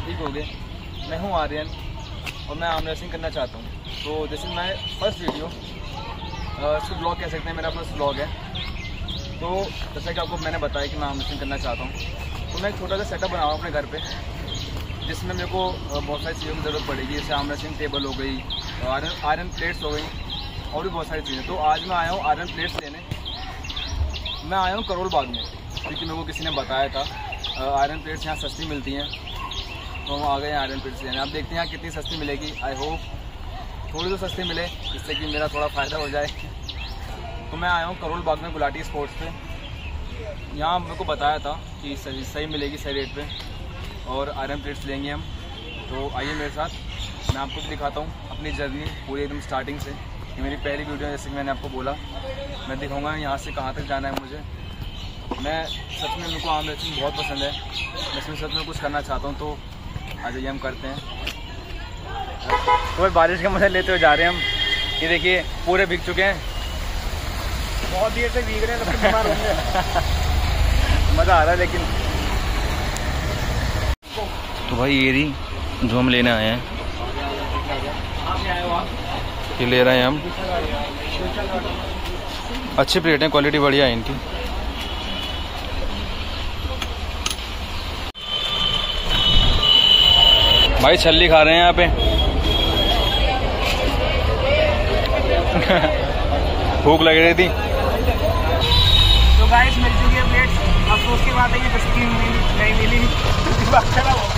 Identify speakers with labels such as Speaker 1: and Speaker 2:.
Speaker 1: ठीक हो गए। मैं हूँ आर्यन और मैं आर्म रेसलिंग करना चाहता हूँ। तो this is my first video, इसको ब्लॉग कह सकते हैं, मेरा फर्स्ट ब्लॉग है। तो जैसा कि आपको मैंने बताया कि मैं आर्म रेसलिंग करना चाहता हूँ, तो मैं एक छोटा सा सेटअप बनाऊँ अपने घर पे, जिसमें मेरे को बहुत सारी चीज़ों की ज़रूरत पड़ेगी। जैसे आर्म रेसलिंग टेबल हो गई, आयरन प्लेट्स हो गई और भी बहुत सारी चीज़ें। तो आज मैं आया हूँ आयरन प्लेट्स लेने। मैं आया हूँ करोल बाग में, क्योंकि मेरे को किसी ने बताया था आयरन प्लेट्स यहाँ सस्ती मिलती हैं, तो हम आ गए हैं आयरन प्लेट्स लेने। आप देखते हैं यहाँ कितनी सस्ती मिलेगी। आई होप थोड़ी तो सस्ती मिले, जिससे कि मेरा थोड़ा फ़ायदा हो जाए। तो मैं आया हूँ करोल बाग में गुलाटी स्पोर्ट्स पे। यहाँ मेरे को बताया था कि सही मिलेगी, सही रेट पे, और आयरन प्लेट्स लेंगे हम। तो आइए मेरे साथ, मैं आपको भी दिखाता हूँ अपनी जर्नी पूरी एकदम स्टार्टिंग से। ये मेरी पहली वीडियो है, जैसे कि मैंने आपको बोला। मैं दिखाऊंगा यहाँ से कहाँ तक जाना है मुझे। मैं सच में, मेरे को आर्म रेसलिंग बहुत पसंद है। मैं इसमें सच में कुछ करना चाहता हूँ, तो आ जाइए हम करते हैं। तो भाई बारिश का मजा लेते हुए जा रहे हैं हम। ये देखिए पूरे भीग चुके हैं,
Speaker 2: बहुत देर से भीग रहे हैं, तो बीमार होंगे।
Speaker 1: मज़ा आ रहा है लेकिन। तो भाई ये रही जो हम लेने आए हैं, ये ले रहे हैं हम। अच्छी प्लेट है, क्वालिटी बढ़िया है इनकी। भाई छल्ली खा रहे हैं यहाँ पे। भूख लग रही थी।
Speaker 2: तो गाइस मिल चुकी है प्लेट्स। अफसोस की बात है कि 10 नहीं मिली।